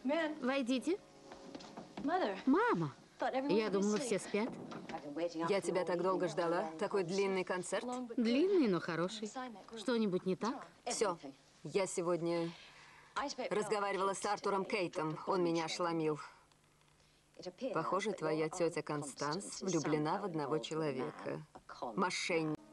Войдите. Мама, я думала, все спят. Я тебя так долго ждала. Такой длинный концерт. Длинный, но хороший. Что-нибудь не так? Все. Я сегодня разговаривала с Артуром Кейтом. Он меня ошеломил. Похоже, твоя тетя Констанс влюблена в одного человека. Мошенник.